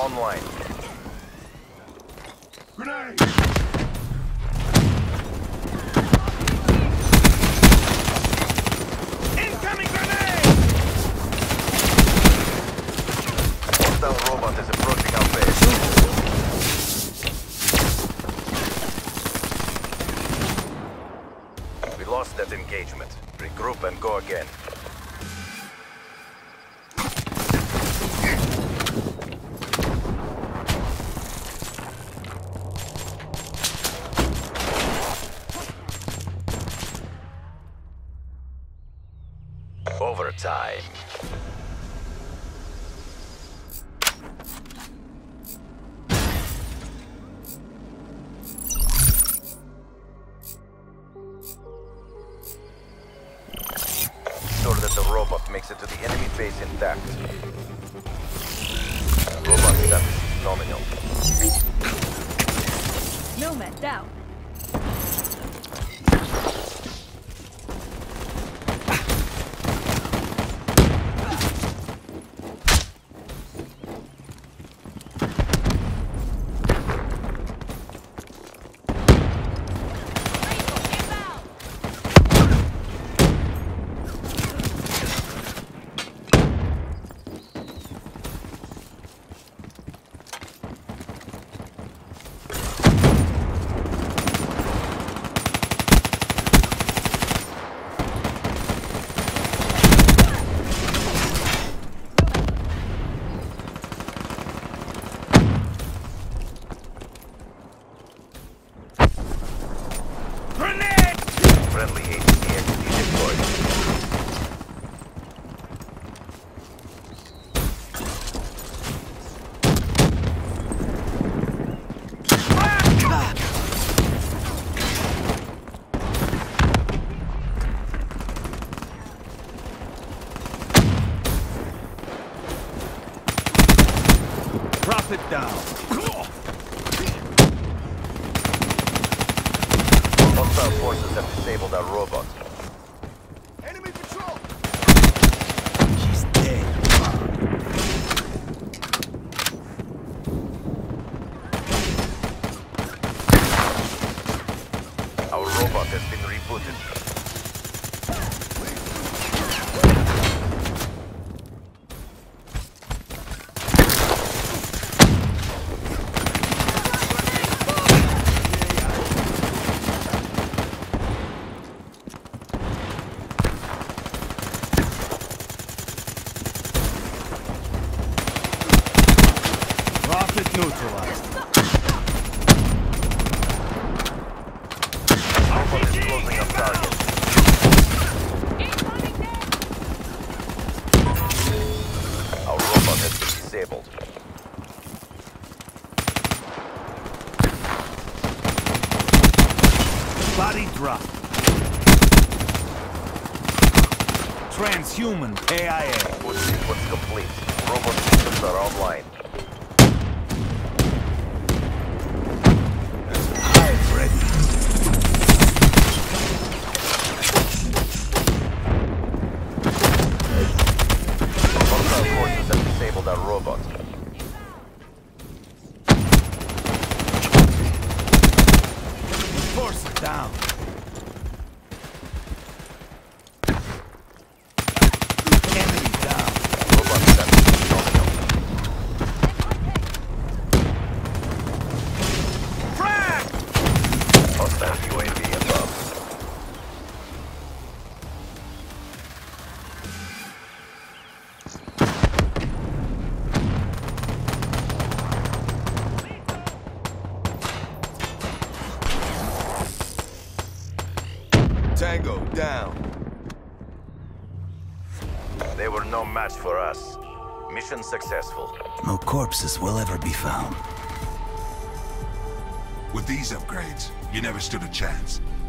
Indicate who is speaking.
Speaker 1: online.
Speaker 2: Grenade!
Speaker 3: Incoming grenade!
Speaker 1: Hostile robot is approaching our base. We lost that engagement. Regroup and go again. Overtime. Ensure that the robot makes it to the enemy base intact. Robot status nominal.
Speaker 4: Nomad down. Friendly ATC deployed.
Speaker 3: Drop it down.
Speaker 1: Hostile forces have disabled our robot.
Speaker 2: Enemy patrol!
Speaker 3: He's dead.
Speaker 1: Our robot has been rebooted.
Speaker 3: Rocket neutralized.
Speaker 1: Robot is closing up target. Our robot has been disabled.
Speaker 3: Body drop. Transhuman AIA.
Speaker 1: Food sequence complete. Robot systems are online.
Speaker 3: Hive ready.
Speaker 1: Hostile forces have disabled our robot.
Speaker 3: Force it down. Enemy down.
Speaker 1: Robot status nominal.
Speaker 3: Frag!
Speaker 1: Hostile UAV above.
Speaker 2: Tango down.
Speaker 1: They were no match for us. Mission successful.
Speaker 5: No corpses will ever be found.
Speaker 2: With these upgrades, you never stood a chance.